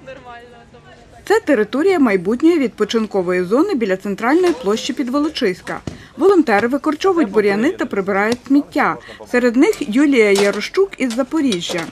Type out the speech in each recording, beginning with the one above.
Це територія майбутньої відпочинкової зони біля центральної площі Підволочиська. Волонтери викорчовують бур'яни та прибирають сміття. Серед них Юлія Ярощук із Запоріжжя.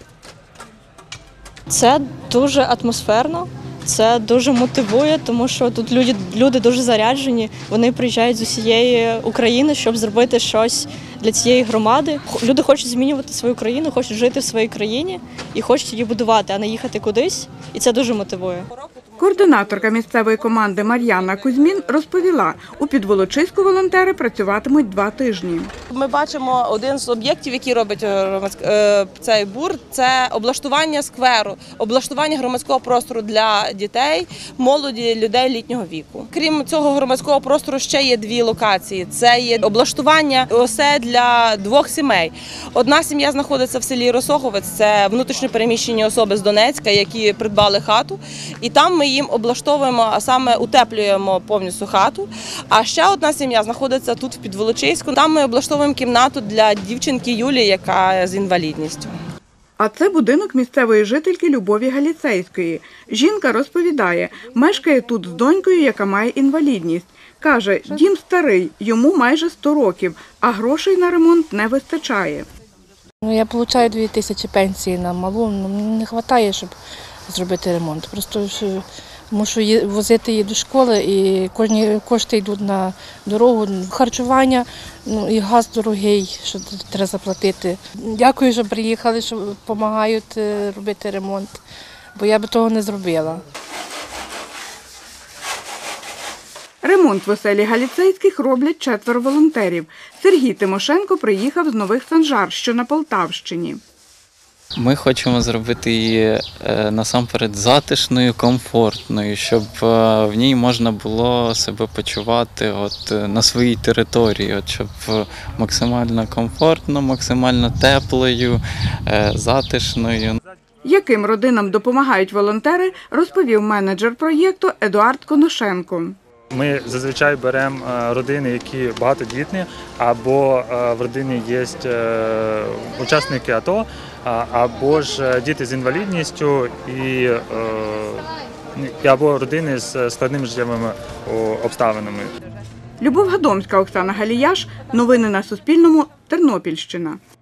Це дуже атмосферно, це дуже мотивує, тому що тут люди дуже заряджені. Вони приїжджають з усієї України, щоб зробити щось для цієї громади. Люди хочуть змінювати свою країну, хочуть жити в своїй країні і хочуть її будувати, а не їхати кудись. І це дуже мотивує. Координаторка місцевої команди Мар'яна Кузьмін розповіла, у Підволочиську волонтери працюватимуть 2 тижні. Ми бачимо один з об'єктів, який робить цей БУР, це облаштування скверу, облаштування громадського простору для дітей, молоді, людей літнього віку. Крім цього громадського простору ще є 2 локації. Це є облаштування осель для 2 сімей. Одна сім'я знаходиться в селі Росоховець, це внутрішньо переміщені особи з Донецька, які придбали хату. І там ми їм облаштовуємо, а саме утеплюємо повністю хату. А ще одна сім'я знаходиться тут, в Підволочиську. Там ми облаштовуємо кімнату для дівчинки Юлії, яка з інвалідністю. А це будинок місцевої жительки Любові Галіцейської. Жінка розповідає, мешкає тут з донькою, яка має інвалідність. Каже, дім старий, йому майже 100 років, а грошей на ремонт не вистачає. Я отримую 2000 пенсії на малу, не вистачає, щоб зробити ремонт. Просто мушу возити її до школи і кожні кошти йдуть на дорогу, харчування, і газ дорогий, що треба заплатити. Дякую, що приїхали, що допомагають робити ремонт, бо я б того не зробила. Ремонт в оселі Галіцейських роблять 4 волонтерів. Сергій Тимошенко приїхав з Нових Санжар, що на Полтавщині. Ми хочемо зробити її насамперед затишною, комфортною, щоб в ній можна було себе почувати на своїй території, щоб максимально комфортно, максимально теплою, затишною. Яким родинам допомагають волонтери, розповів менеджер проєкту Едуард Коношенко. Ми зазвичай беремо родини, які багатодітні, або в родині є учасники АТО, або ж діти з інвалідністю, або родини з складними життєвими обставинами. Любов Гадомська, Оксана Галіяш. Новини на Суспільному. Тернопільщина.